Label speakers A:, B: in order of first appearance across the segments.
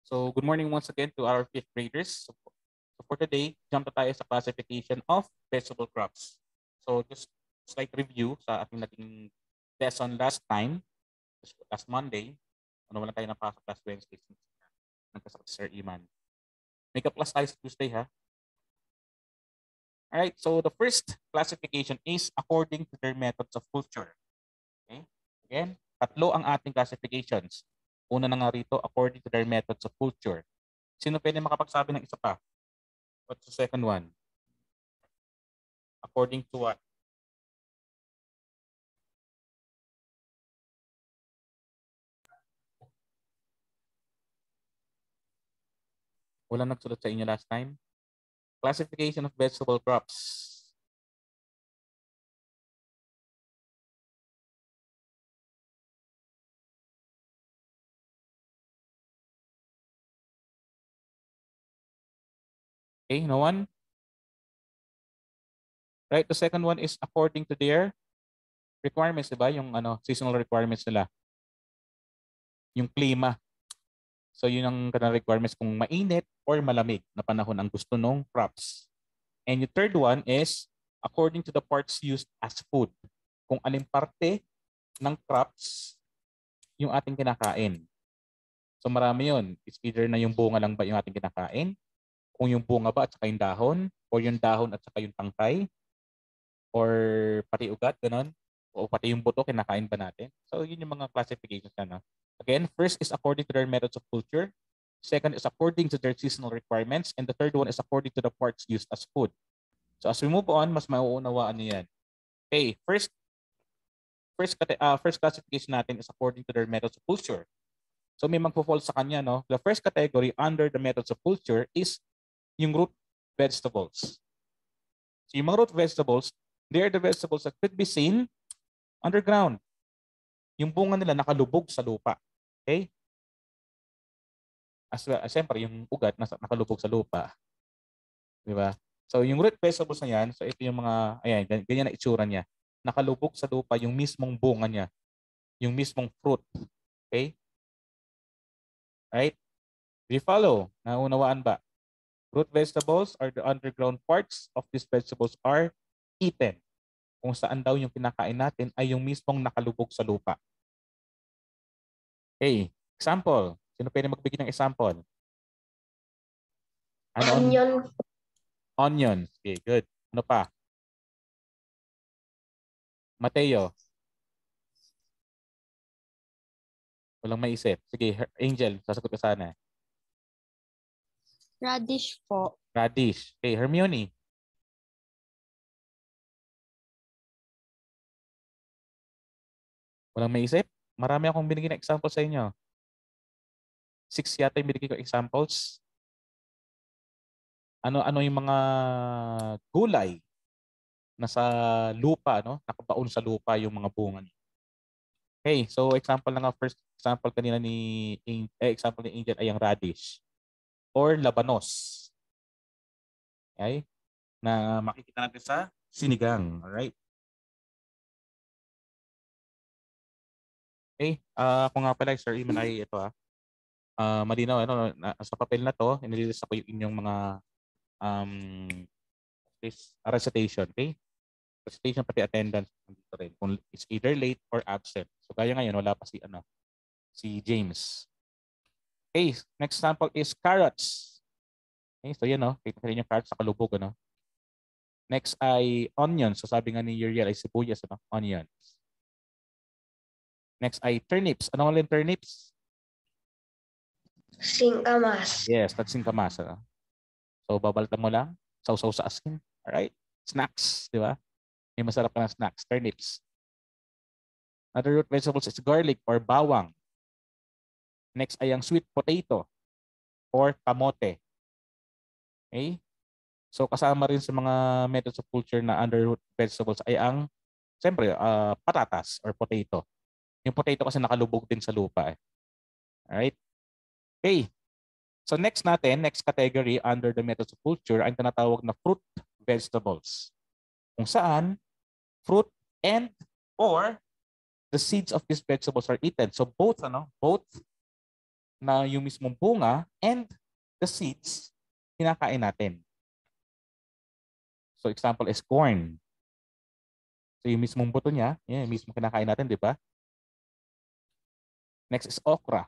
A: So good morning once again to our fifth graders. So for today, jump na tayo sa classification of vegetable crops. So just slight review sa ating naging lesson last time, last Monday. Ano wala tayo napasok last Wednesday since nagkasakit si Sir Iman. Make up class tayo sa Tuesday ha. Alright, so the first classification is according to their methods of culture. Okay? Again, tatlo ang ating classifications. Una na nga rito, according to their methods of culture. Sino pwede makapagsabi ng isa pa? What's the second one? According to what? Wala nagsulat sa inyo last time? Classification of vegetable crops. Okay, no one? Right, the second one is according to their requirements, diba? Yung seasonal requirements nila. Yung klima. So yun ang kanilang requirements kung mainit or malamig na panahon ang gusto ng crops. And yung third one is according to the parts used as food. Kung aling parte ng crops yung ating kinakain. So marami yun. It's either na yung bunga lang ba yung ating kinakain, kung yung bunga ba at saka yung dahon, o yung dahon at saka yung tangkay, or pati ugat, ganun, o pati yung buto, kinakain ba natin? So yun yung mga classifications na. No? Again, first is according to their methods of culture. Second is according to their seasonal requirements. And the third one is according to the parts used as food. So as we move on, mas mauunawaan niyo yan. Okay, first classification natin is according to their methods of culture. So may magpo-fall sa kanya, no? The first category under the methods of culture is yung root vegetables. So yung mga root vegetables, they are the vegetables that could be seen underground. Yung bunga nila nakalubog sa lupa. Okay? As well, siyempre, yung ugat nakalubog sa lupa. Di ba? So yung root vegetables na yan, so ito yung mga, ayan, ganyan na itsura niya. Nakalubog sa lupa yung mismong bunga niya. Yung mismong fruit. Okay? Right? Do you follow? Naunawaan ba? Root vegetables are the underground parts of these vegetables are eaten. Kung saan daw yung kinakain natin ay yung mismong nakalubog sa lupa. Okay, example. Sino pwede magbigay ng example?
B: Onion.
A: Onions. Okay, good. Ano pa? Mateo. Walang maisip. Sige, Angel, sasagot ka sana.
B: Radish po.
A: Radish. Okay, Hermione. Walang maisip? Marami akong binigyan ng example sa inyo. 6 yata yung binigay ko examples. Ano yung mga gulay na sa lupa, no? Nakabaon sa lupa yung mga bunga niya. Okay, so example na nga, first example kanina example ni Angel ay ang radish or labanos. Okay? Na makikita natin sa sinigang. Alright? Okay, ako nga pala, Sir Iman ay ito malinaw, sa papel na to, inililista ko yung inyong mga um, recitation. Okay? Recitation pati attendance dito rin. Kung it's either late or absent. So kaya ngayon, wala pa si James. Okay, next example is carrots. Okay, so yan kita rin yung carrots sa kalubog, Next ay onions. So sabi nga ni Uriel ay sibuyas, onions. Next ay turnips. Ano ulit turnips?
B: Singkamas.
A: Yes, nagsingkamas. So babalta mo lang, sausaw sa asin. Alright? Snacks, di ba? May masarap na snacks, turnips. Other root vegetables is garlic or bawang. Next ay ang sweet potato or kamote. Okay? So kasama rin sa mga methods of culture na under root vegetables ay ang, siyempre, patatas or potato. Yung potato kasi nakalubog din sa lupa. Alright? Okay. So next category under the methods of culture ay tinatawag na fruit vegetables. Kung saan, fruit and or the seeds of these vegetables are eaten. So both na yung mismong bunga and the seeds, kinakain natin. So example is corn. So yung mismong buto niya, yan, yung mismong kinakain natin, di ba? Next is okra.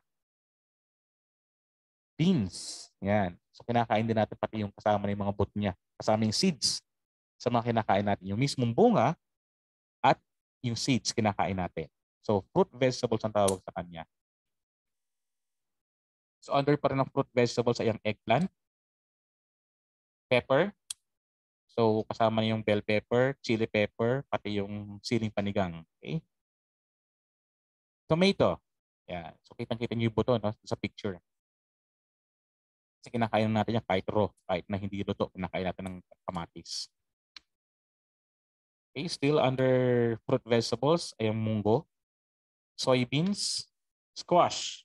A: Beans. Yan. So kinakain din natin pati yung kasama ng mga buto niya. Kasama yung seeds sa mga kinakain natin. Yung mismong bunga at yung seeds kinakain natin. So fruit vegetables ang tawag sa kanya. So under pa rin ng fruit vegetables ay ang eggplant, pepper. So kasama na yung bell pepper, chili pepper, pati yung siling panigang. Okay? Tomato. Yan. So kitang-kita niyo yung buto, no, sa picture. Kasi kinakain natin yan kahit raw, kahit na hindi luto, kinakain natin ng kamatis. Okay, still under fruit vegetables ay ang munggo, soybeans, squash.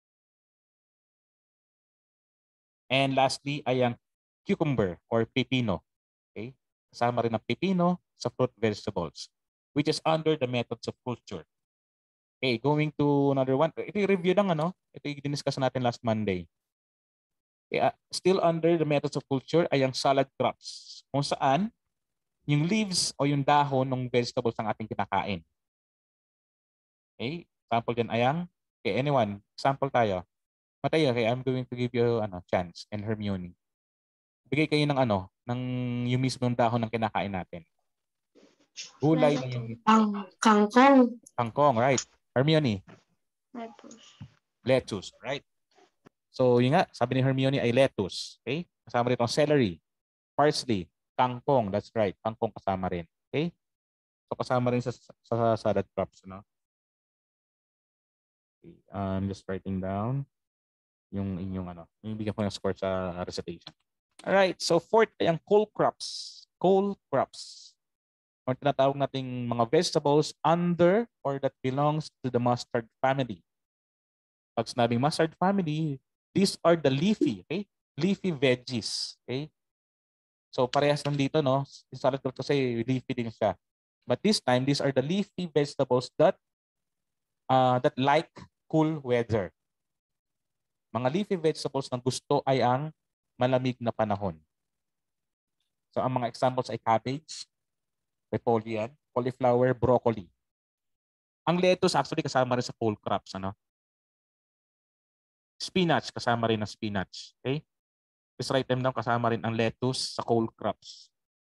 A: And lastly ay ang cucumber or pepino. Okay? Kasama rin ang pepino sa fruit vegetables, which is under the methods of culture. Okay, going to another one. Ito yung review ng ano, ito yung diniscuss natin last Monday. Okay, still under the methods of culture ay ang salad crops, kung saan yung leaves o yung dahon ng vegetables ang ating kinakain. Okay, example din ay ang, okay, anyone, example tayo. Mateo, okay, I'm going to give you chance, and Hermione. Bigay kayo ng ng yung mismong dahon ng kinakain natin. Gulay na yung
B: Kangkong.
A: kangkong, right? Hermione, lettuce, right? So, yun nga, sabi ni Hermione ay lettuce, okay? Kasama rito ang celery, parsley, kangkong, that's right, kangkong kasama rin, okay? So, kasama rin sa salad crops, no? Okay, I'm just writing down yung inyong yung bigyan ko ng score sa recitation. All right, so fourth ay ang cole crops. Cole crops. Or tinatawag nating mga vegetables under or that belongs to the mustard family. Pag sinabing mustard family, these are the leafy, okay? Leafy veggies, okay? So parehas lang dito, no? Yung salad crop kasi leafy din siya. But this time, these are the leafy vegetables that like cool weather. Mga leafy vegetables na gusto ay ang malamig na panahon. So ang mga examples ay cabbage, repolyo, cauliflower, broccoli. Ang lettuce actually kasama rin sa cole crops, Spinach, kasama rin ang spinach. Okay? Just write them down, kasama rin ang lettuce sa cole crops.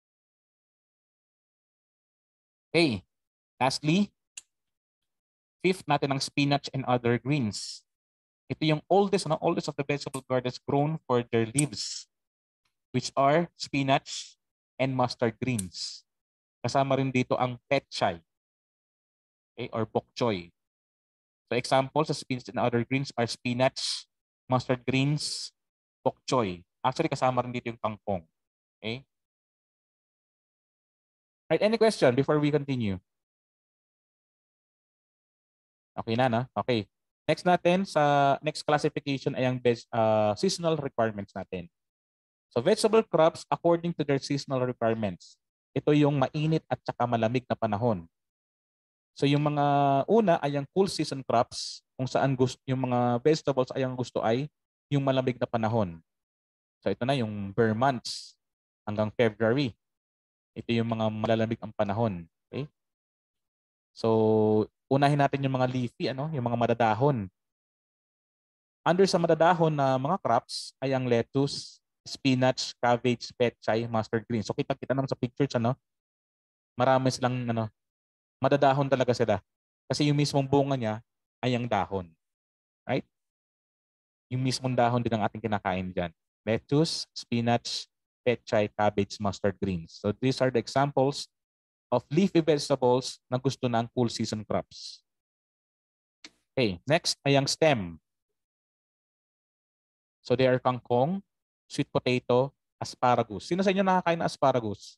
A: Okay. Lastly, fifth natin ang spinach and other greens. Ito yung oldest of the vegetable gardens grown for their leaves, which are spinach and mustard greens. Kasama rin dito ang petchay, okay, or bok choy. So examples of spinach and other greens are spinach, mustard greens, bok choy. Actually, kasama rin dito yung kangkong. Okay? Right, any question before we continue? Okay na, no? Okay. Next natin sa next classification ay ang seasonal requirements natin. So vegetable crops according to their seasonal requirements. Ito yung mainit at saka malamig na panahon. So yung mga una ay ang cool season crops kung saan yung mga vegetables ay ang gusto ay yung malamig na panahon. So ito na yung bare months hanggang February. Ito yung mga malalamig ang panahon. Okay? So unahin natin yung mga leafy, yung mga madadahon. Under sa madadahon na mga crops ay ang lettuce, spinach, cabbage, petchay, mustard greens. So kita-kita naman sa pictures, marami silang madadahon talaga sila. Kasi yung mismong bunga niya ay ang dahon. Right? Yung mismong dahon din ang ating kinakain dyan. Lettuce, spinach, petchay, cabbage, mustard greens. So these are the examples of leafy vegetables na gusto ng cool season crops. Okay, next ay ang stem. So they are kangkong, sweet potato, asparagus. Sino sa inyo nakakain ng asparagus?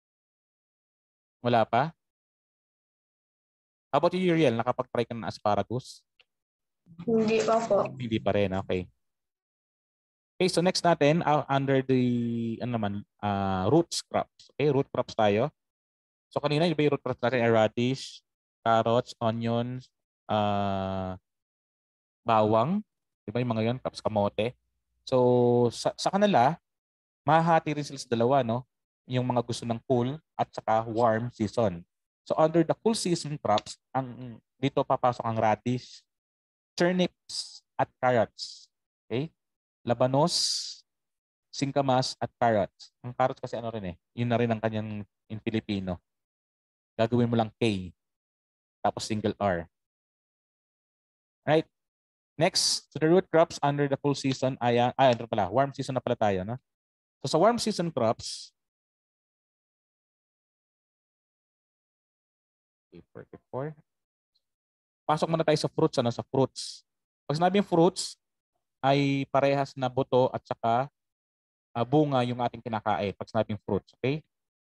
A: Wala pa? How about you, Uriel? Nakapag-try ka ng asparagus?
B: Hindi pa po.
A: Hindi pa rin, okay. Okay, so next natin, under the roots crops. Okay, root crops tayo. So kanina, yung root crops natin ay radish, carrots, onions, bawang, Di ba yung mga yun? Tapos kamote. So, sa kanila, mahahati rin sila sa dalawa, no? Yung mga gusto ng cool at saka warm season. So, under the cool season crops, dito papasok ang radish, turnips, at carrots. Okay? Labanos, singkamas, at carrots. Ang carrots kasi ano rin eh, yun na rin ang kanyang in Filipino. Gagawin mo lang K, tapos single R. Right? Next, so the root crops under the cool season ay, ano pala, warm season na pala tayo, no? So sa warm season crops, okay, 44. Pasok muna tayo sa fruits, ano, sa fruits. Pag sinabing fruits, ay parehas na buto at saka bunga yung ating kinakain pag sinabing fruits, okay?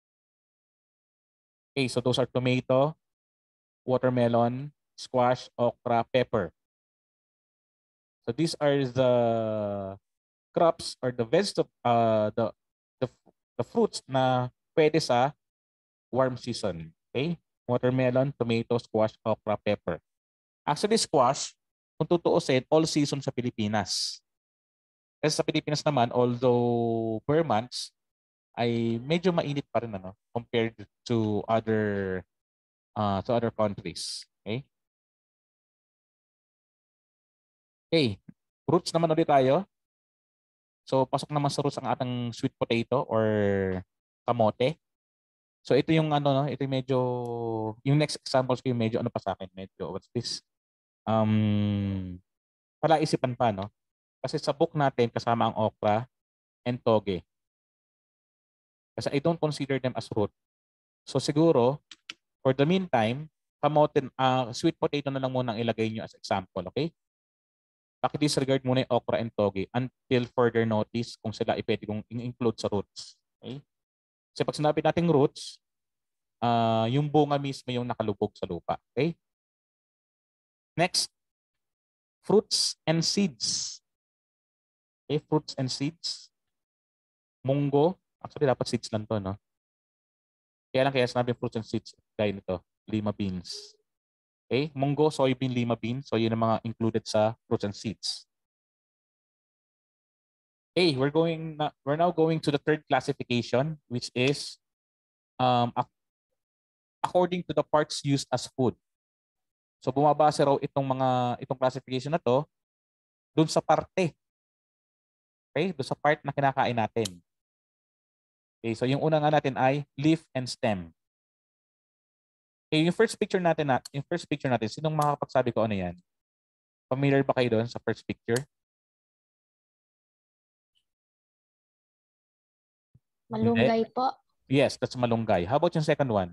A: Okay, so those are tomato, watermelon, squash, okra, pepper. So these are the crops or the vegetable, the, the fruits na pwede sa warm season. Okay? Watermelon, tomato, squash, okra, pepper. Actually, squash, kung tutuusin, all season sa Pilipinas. Kasi sa Pilipinas naman, although bare months, ay medyo mainit pa rin ano, compared to other countries. Okay? Okay. Fruits naman ulit tayo. So, pasok naman sa roots ang atang sweet potato or kamote. So, ito yung ano, no? Ito yung medyo, yung next examples ko yung medyo ano pa sa akin, medyo, what's this? Palaisipan pa, no? Kasi sa book natin, kasama ang okra and toge. Kasi I don't consider them as root. So, siguro, for the meantime, kamote, sweet potato na lang muna ang ilagay nyo as example, okay? Paki-disregard muna yung okra and toge until further notice kung sila ipwede kong include sa roots. Okay? Kasi pag sinabi nating roots, yung bunga mismo yung nakalubog sa lupa. Okay? Next, fruits and seeds. Okay, fruits and seeds. Munggo. Actually, dapat seeds lang to, no? Kaya sinabi fruits and seeds. Gaya nito, lima beans. Okay? Munggo, soybean, lima beans. So, yun ang mga included sa fruits and seeds. Okay, we're now going to the third classification, which is according to the parts used as food. So bumabase raw itong classification na to doon sa parte. Okay? Doon sa part na kinakain natin. Okay, so yung una nga natin ay leaf and stem. Okay, yung first picture natin, sinong makakapagsabi ko ano yan? Familiar ba kayo doon sa first picture?
B: Malunggay po.
A: Yes, that's malunggay. How about yung second one?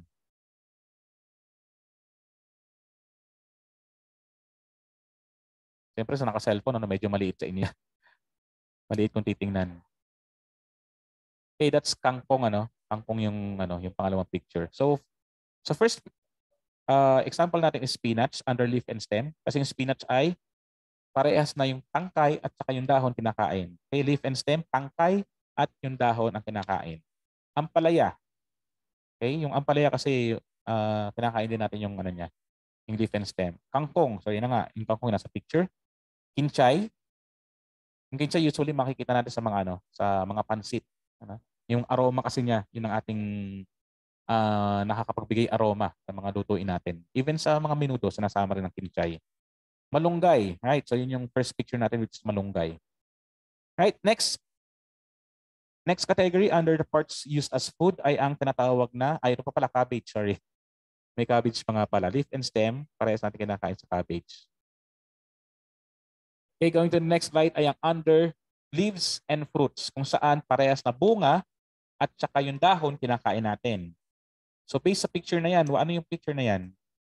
A: Siyempre sa naka-cellphone, ano, medyo maliit sa inyo. Maliit kung titingnan. Okay, that's kangkong, ano? Kangkong yung pangalawang picture. So, sa first example natin is spinach under leaf and stem. Kasi yung spinach ay parehas na yung tangkay at saka yung dahon kinakain. Okay, leaf and stem, tangkay at yung dahon ang kinakain. Ampalaya. Okay, yung ampalaya kasi kinakain din natin yung ano niya, yung leaf and stem. Kangkong, so yun na nga, yung kangkong nasa picture. Kinchay. Yung kinchay usually makikita natin sa mga pansit. Ano? Yung aroma kasi niya, yun ang ating nakakapagbigay aroma sa mga lutuin natin. Even sa mga minuto, sinasama rin ng kinchay. Malunggay, right? So yun yung first picture natin which is malunggay. Right, next. Next category under the parts used as food ay ang tinatawag na, ito pa pala, cabbage, sorry. May cabbage pa nga pala. Leaf and stem, parehas natin kinakain sa cabbage. Okay, going to the next slide ay ang under leaves and fruits, kung saan parehas na bunga at saka yung dahon kinakain natin. So based sa picture na yan, ano yung picture na yan?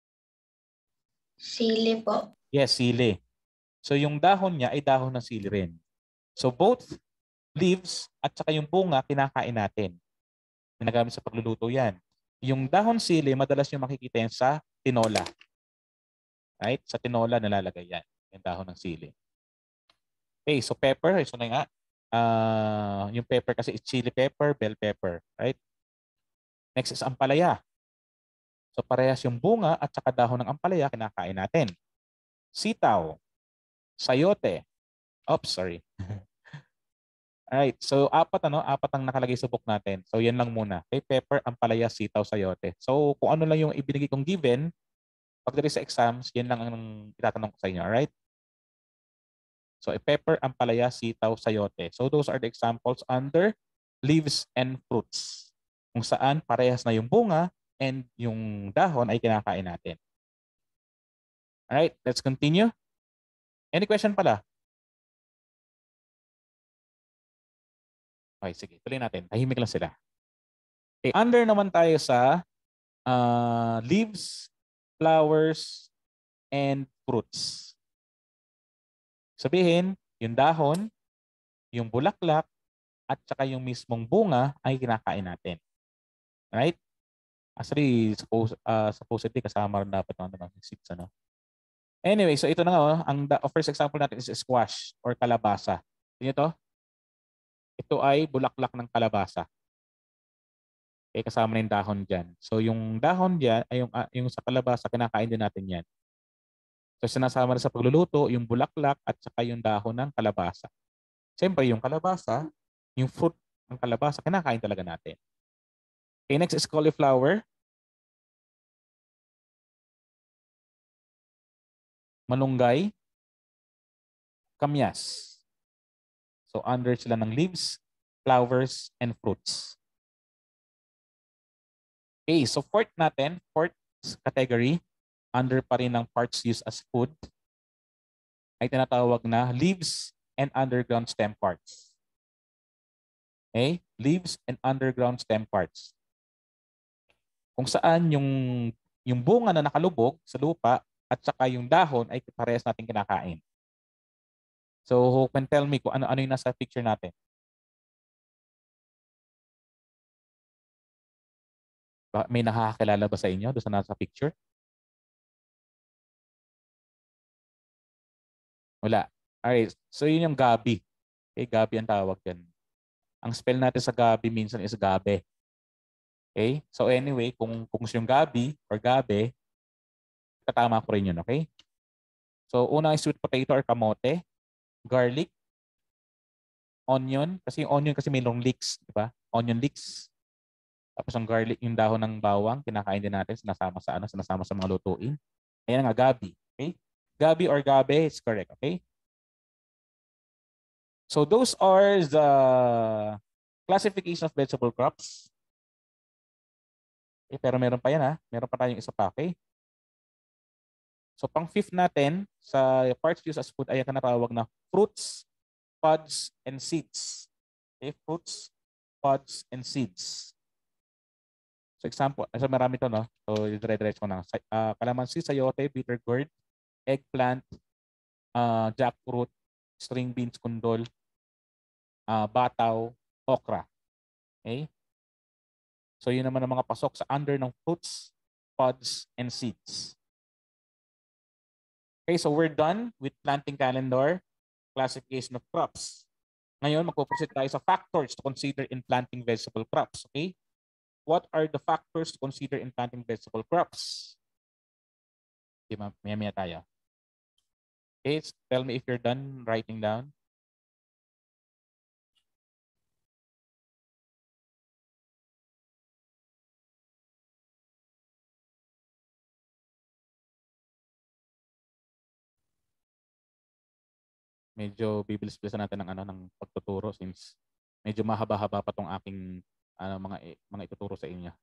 B: Sili po.
A: Yes, sili. So yung dahon niya ay dahon ng sili rin. So both leaves at saka yung bunga kinakain natin. Ginagamit sa pagluluto yan. Yung dahon sili, madalas yung makikita yan sa tinola. Right? Sa tinola nalalagay yan. Yung dahon ng sili. Okay, so pepper. So na nga. Yung pepper kasi is chili pepper, bell pepper. Right? Next is ampalaya. So parehas yung bunga at saka dahon ng ampalaya kinakain natin. Sitaw, sayote, Oops, sorry. Alright, so apat ang nakalagay sa book natin. So yan lang muna. Okay, pepper, ampalaya, sitaw, sayote. So kung ano lang yung ibinigay kong given, pagdating sa exams, yan lang ang itatanong ko sa inyo. Alright? So pepper, ampalaya, sitaw, sayote. So those are the examples under leaves and fruits. Kung saan parehas na yung bunga and yung dahon ay kinakain natin. Alright, let's continue. Any question pala? Okay, sige. Tuloy natin. Tahimik lang sila. Okay, under naman tayo sa leaves, flowers, and fruits. Sabihin, yung dahon, yung bulaklak, at saka yung mismong bunga ay kinakain natin. Right? Actually, supposedly kasama rin dapat ng seeds, ano? Anyway, so ito na nga, ang first example natin is squash or kalabasa. Tingnan to. Ito ay bulaklak ng kalabasa. Okay, kasama na yung dahon dyan. So yung dahon dyan, ay yung sa kalabasa, kinakain din natin yan. So sinasama na sa pagluluto, yung bulaklak at saka yung dahon ng kalabasa. Siyempre, yung kalabasa, yung fruit ng kalabasa, kinakain talaga natin. Okay, next is cauliflower. Malunggay. Kamyas. So under sila ng leaves, flowers, and fruits. Okay, so fourth category, under pa rin ng parts used as food, ay tinatawag na leaves and underground stem parts. Okay? Leaves and underground stem parts. Kung saan yung bunga na nakalubog sa lupa at saka yung dahon ay parehas natin kinakain. So who can tell me kung ano yung nasa picture natin? May nakakakilala ba sa inyo doon sa nasa picture? Wala. Alright. So yun yung gabi. Okay, gabi ang tawag dyan. Ang spell natin sa gabi minsan is gabe. Okay? So anyway, kung yung gabi or gabe, katama ko rin yun, okay? So una is sweet potato or kamote, garlic, onion, kasi yung onion kasi may long leeks, di ba? Onion leeks. Tapos ang garlic, yung dahon ng bawang, kinakain din natin, sinasama sa mga lutuin. Ayan nga, gabi. Okay? Gabi or gabe is correct, okay? So those are the classification of vegetable crops. Okay, pero meron pa yan ha. Meron pa tayong isa pa, okay? So pang fifth natin sa parts used as food ay tinatawag na fruits, pods, and seeds. Okay, fruits, pods, and seeds. So example, so marami to, no? So dire-diretso ko na. Kalamansi, sayote, bitter gourd, eggplant, jackfruit, string beans, kundol, bataw, okra. Okay? So yun naman ang mga pasok sa under ng fruits, pods, and seeds. Okay, so we're done with planting calendar, classification of crops. Ngayon, magpo-proceed tayo sa factors to consider in planting vegetable crops. Okay? What are the factors to consider in planting vegetable crops? Okay, maya tayo. Okay, tell me if you're done writing down. Medyo bibilis-bilisan natin ng pagtuturo since medyo mahaba-haba pa tong aking mga ituturo sa inyo.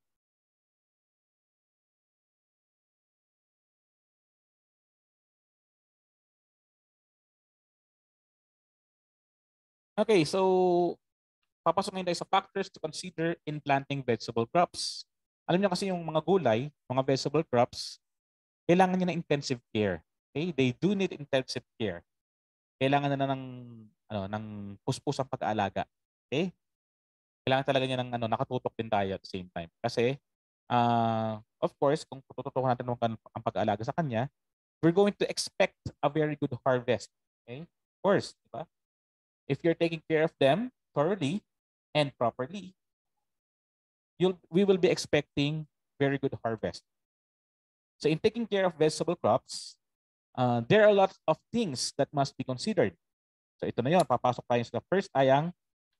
A: Okay, so papasok ngayon tayo sa factors to consider in planting vegetable crops. Alam niyo kasi yung mga gulay, mga vegetable crops, kailangan niya ng intensive care. Okay? They do need intensive care. Kailangan na ng puspusang pag-aalaga. Okay? Kailangan talaga niya ng nakatutok din tayo at the same time. Kasi of course, kung tututukan natin ang pag-aalaga sa kanya, we're going to expect a very good harvest. Okay? Of course, di ba? If you're taking care of them thoroughly and properly, we will be expecting very good harvest. So in taking care of vegetable crops, there are a lot of things that must be considered. So ito na yun. Papasok tayo sa first ay ang,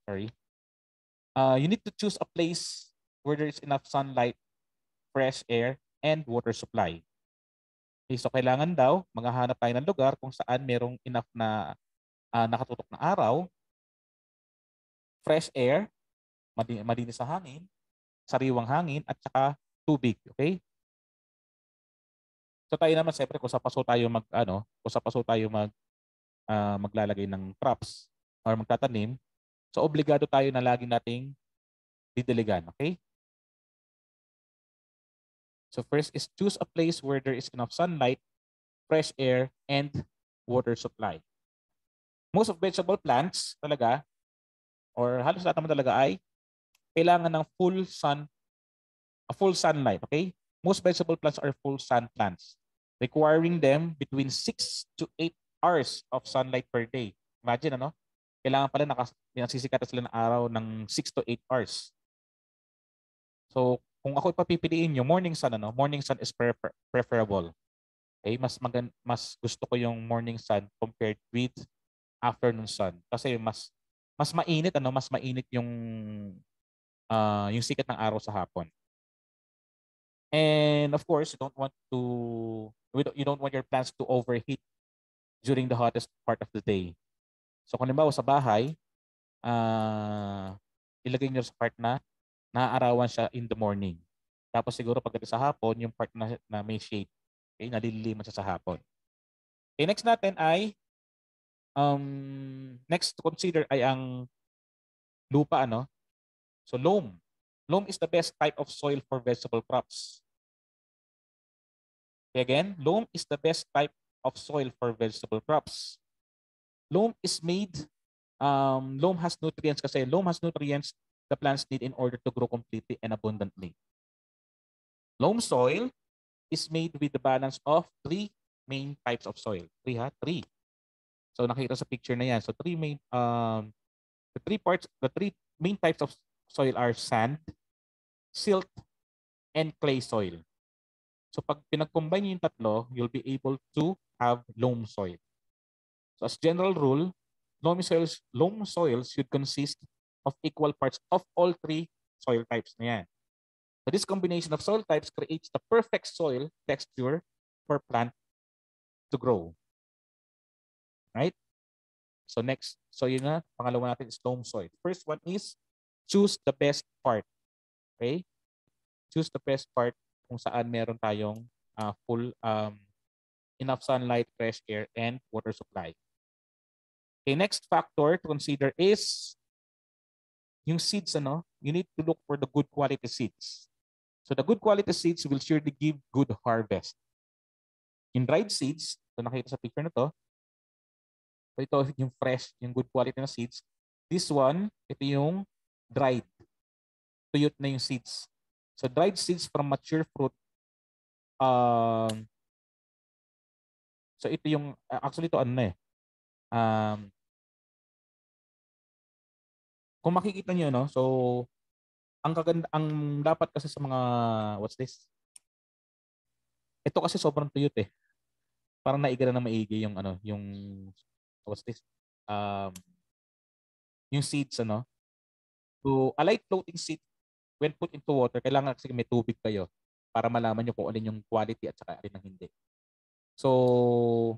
A: you need to choose a place where there is enough sunlight, fresh air, and water supply. Okay, so kailangan daw, maghahanap tayo ng lugar kung saan merong enough na nakatutok na araw, fresh air, malinis sa hangin, sariwang hangin, at saka tubig. Okay? So tayo naman, siyempre, kung sa paso tayo maglalagay ng crops or magtatanim, so obligado tayo na lagi nating didiligan. Okay? So first is choose a place where there is enough sunlight, fresh air, and water supply. Most of vegetable plants talaga, or halos lahat naman talaga ay kailangan ng full sunlight. Okay? Most vegetable plants are full sun plants, requiring them between 6 to 8 hours of sunlight per day. Imagine, ano? Kailangan pala nasisikatan sila ng araw ng 6 to 8 hours. So, kung ako ipapipiliin yung morning sun, morning sun is preferable. Okay? Mas gusto ko yung morning sun compared with afternoon sun. Kasi mas mainit, mas mainit yung sikat ng araw sa hapon. And of course, you don't want your plants to overheat during the hottest part of the day. So kung halimbawa sa bahay, ilagay nyo sa part na naaarawan siya in the morning. Tapos siguro pagdating sa hapon, yung part na may shade, okay, naliliman siya sa hapon. Okay, next natin ay next to consider ay ang lupa, So loam. Loam is the best type of soil for vegetable crops. Okay, again, loam is the best type of soil for vegetable crops. Loam has nutrients kasi loam has nutrients the plants need in order to grow completely and abundantly. Loam soil is made with the balance of 3 main types of soil. 3. So nakita sa picture na yan. So the three main types of soil are sand, silt, and clay soil. So pag pinag-combine yung tatlo, you'll be able to have loam soil. So as general rule, loam soils should consist of equal parts of all 3 soil types na yan. So this combination of soil types creates the perfect soil texture for plant to grow. Right? So next, so yun na, pangalawa natin is loam soil. First one is choose the best part. Okay? Choose the best part kung saan meron tayong full enough sunlight, fresh air, and water supply. Okay, next factor to consider is yung seeds, you need to look for the good quality seeds. So the good quality seeds will surely give good harvest. In dried seeds, so nakita sa picture na to, so ito yung fresh, yung good quality na seeds. This one, ito yung dried. Tuyot na yung seeds. So dried seeds from mature fruit, so ito yung, actually ito kung makikita nyo, so ang dapat kasi sa mga, what's this? Ito kasi sobrang tuyot eh. Parang naigala na maigi yung yung, what's this? Yung seeds, So a light floating seed when put into water, kailangan kasi may tubig kayo para malaman nyo kung alin yung quality at saka alin ang hindi. So,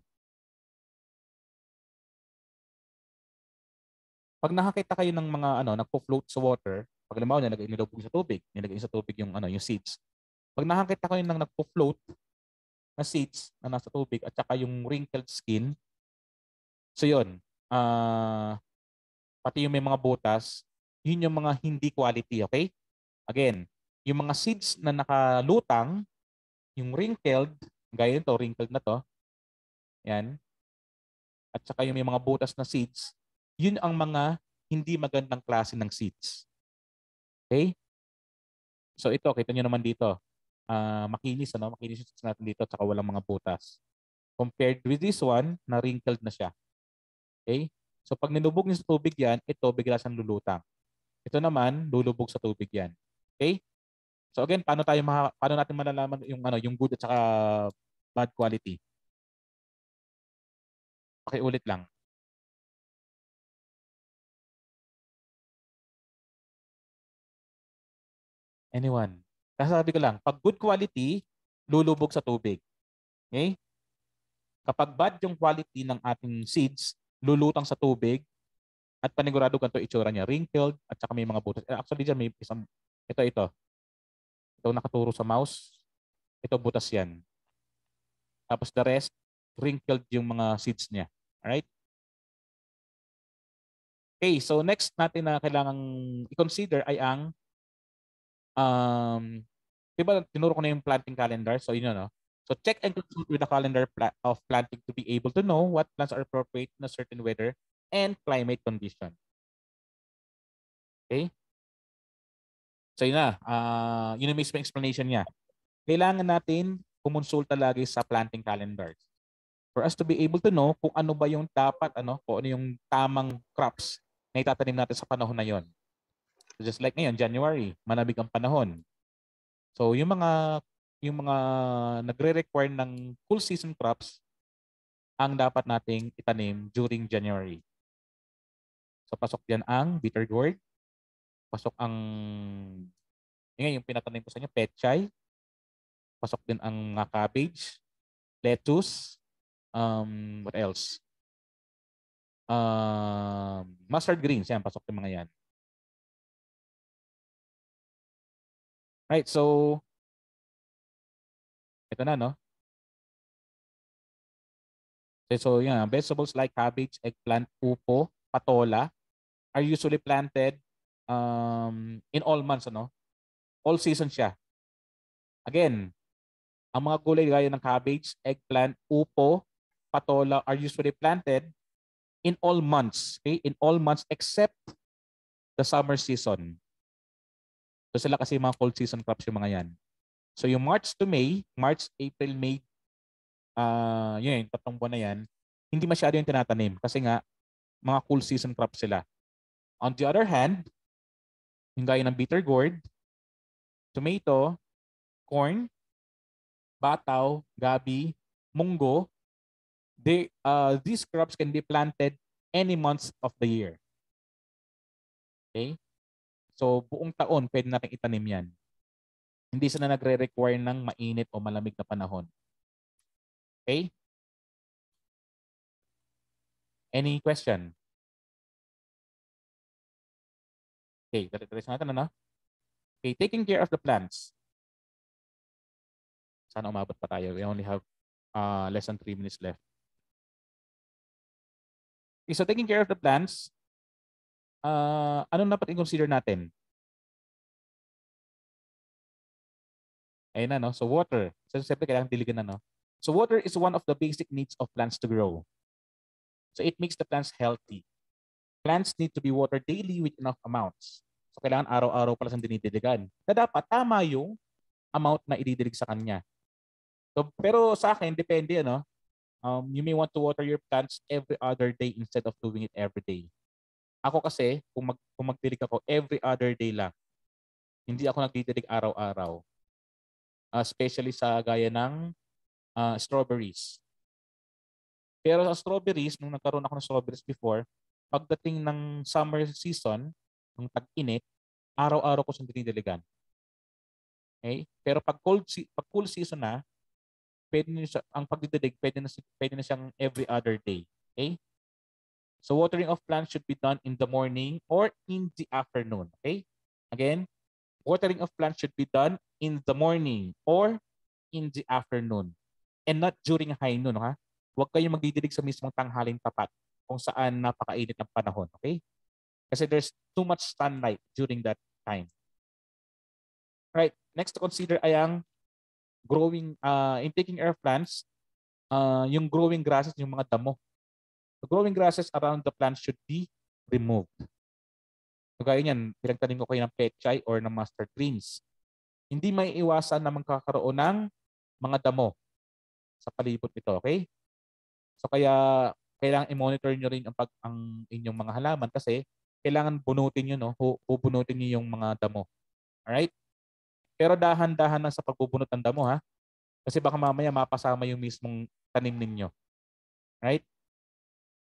A: pag nakakita kayo ng mga nagpo-float sa water, pag halimbawa nilagay sa tubig yung yung seeds. Pag nakakita kayo ng nagpo-float na seeds na nasa tubig at saka yung wrinkled skin, so yun, pati yung may mga butas, yun yung mga hindi quality, okay? Again, yung mga seeds na nakalutang, yung wrinkled, gaya nito, wrinkled na to, yan, at saka yung may mga butas na seeds, yun ang mga hindi magandang klase ng seeds. Okay? So ito, kita nyo naman dito. Makinis, makinis yung seeds natin dito at saka walang mga butas. Compared with this one, na wrinkled na siya. Okay? So pag nilubog niyo sa tubig yan, ito bigla siyang lulutang. Ito naman, lulubog sa tubig yan. Okay? So again, paano natin malalaman yung good at saka bad quality? Pakiulit lang. Anyone? Kasabi ko lang, pag good quality, lulubog sa tubig. Okay? Kapag bad yung quality ng ating seeds, lulutang sa tubig at panigurado ganito itsura niya. Wrinkled at saka may mga butas. Actually, dyan may isang, ito. Ito nakaturo sa mouse. Ito butas yan. Tapos the rest, wrinkled yung mga seeds niya. Alright? Okay, so next natin na kailangang i-consider ay ang diba tinuro ko na yung planting calendar? So yun no? So check and consider the calendar of planting to be able to know what plants are appropriate in a certain weather and climate condition. Okay? So yun na. Yun ang mismo explanation niya. Kailangan natin kumonsulta lagi sa planting calendars for us to be able to know kung ano ba yung dapat, kung ano yung tamang crops na itatanim natin sa panahon na yon. So just like ngayon, January, manabig ang panahon. So yung mga nagre-require ng cool season crops ang dapat nating itanim during January. So pasok diyan ang bitter gourd, pasok ang yung pinatanim ko sa inyo, pechay, pasok din ang cabbage, lettuce, what else? Mustard greens, yan, pasok yung mga yan. Right, so ito na, no? So yeah, vegetables like cabbage, eggplant, upo, patola are usually planted in all months, all season siya. Again, ang mga gulay gaya ng cabbage, eggplant, upo, patola are usually planted in all months. Okay? In all months except the summer season. So sila kasi mga cold season crops yung mga yan. So yung March to May, March, April, May, yun, tatlong buwan na yan, hindi masyado yung tinatanim kasi nga mga cool season crops sila. On the other hand, yung gaya ng bitter gourd, tomato, corn, bataw, gabi, munggo, these crops can be planted any months of the year. Okay? So, buong taon, pwede natin itanim yan. Hindi sila nagre-require ng mainit o malamig na panahon. Okay? Any question? Okay, diretso natin, Okay, taking care of the plants. Sana umabot pa tayo. We only have less than 3 minutes left. Okay, so taking care of the plants, anong dapat i-consider natin? Ayun na, no? So water. So siyempre kailangan diligan na, no? So water is one of the basic needs of plants to grow. So it makes the plants healthy. Plants need to be watered daily with enough amounts. So kailangan araw-araw pala siyang dinidiligan. Na dapat tama yung amount na ididilig sa kanya. So, pero sa akin, depende, you may want to water your plants every other day instead of doing it every day. Ako kasi, kung magdilig ako, every other day lang. Hindi ako nagdidilig araw-araw. Especially sa gaya ng strawberries. Pero sa strawberries, nung nagkaroon ako ng strawberries before, pagdating ng summer season, ng tag-init, araw-araw ko siyang dinidiligan. Okay? Pero pag cool season na, pwede na siya, ang pagdidilig, pwede na siyang every other day. Okay? So watering of plants should be done in the morning or in the afternoon. Okay? Again, watering of plants should be done in the morning or in the afternoon. And not during high noon, ha? Huwag kayong magdidilig sa mismong tanghaling tapat kung saan napakainit ang panahon. Okay? Kasi there's too much sunlight during that time. Right. Next to consider ay ang growing, in taking care of plants, yung growing grasses, yung mga damo. The growing grasses around the plant should be removed. So gaya niyan, pinagtanim ko kayo ng pechay or ng mustard greens. Hindi may iwasan na magkakaroon ng mga damo sa palibot nito, okay? So kaya kailangan i-monitor nyo rin ang inyong mga halaman kasi kailangan bunutin nyo, bubunutin nyo yung mga damo. Alright? Pero dahan-dahan lang sa pagbubunot ng damo, ha? Kasi baka mamaya mapasama yung mismong tanim ninyo. Right?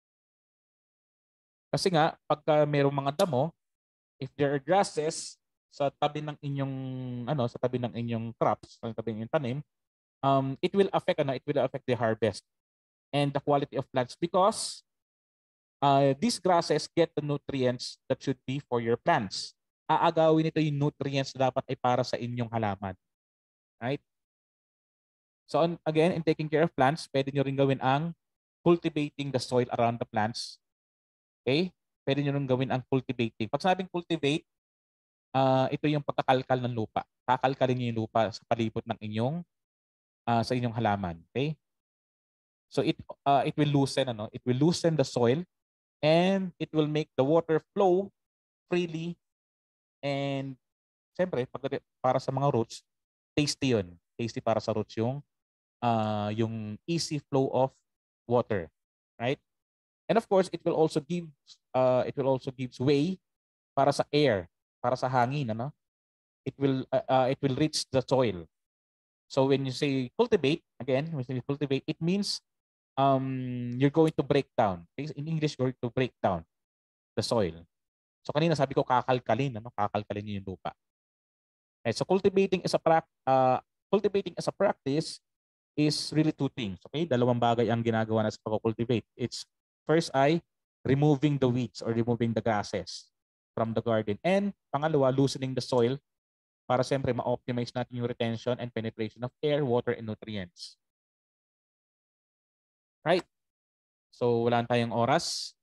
A: Kasi nga, pagka mayroong mga damo, if there are grasses, sa tabi ng inyong sa tabi ng inyong crops, sa tabi ng inyong tanim, it will affect the harvest and the quality of plants because these grasses get the nutrients that should be for your plants. Aagawin ito yung nutrients na dapat ay para sa inyong halaman. Right? So again, in taking care of plants, pwede nyo rin gawin ang cultivating the soil around the plants. Okay? Pwede nyo rin gawin ang cultivating. Pag sabing cultivate, ito yung pagkakalkal ng lupa. Kakalkalin niyo yung lupa sa palibot ng sa inyong halaman. Okay? So it will loosen the soil and it will make the water flow freely and siyempre para sa mga roots, tasty 'yun. Tasty para sa roots yung easy flow of water, right? And of course, it will also gives way para sa air, para sa hangin, ano? It will reach the soil. So when you say cultivate, again, when you say cultivate, it means you're going to break down. Okay? In English, you're going to break down the soil. So kanina sabi ko kakalkalin, ano? Kakalkalin niyo yung lupa. Okay, so cultivating as a practice is really two things. Okay? Dalawang bagay ang ginagawa na sa pag-cultivate. It's first ay removing the weeds or removing the grasses from the garden. And pangalawa, loosening the soil para siyempre ma-optimize natin yung retention and penetration of air, water, and nutrients. Right? So wala tayong oras.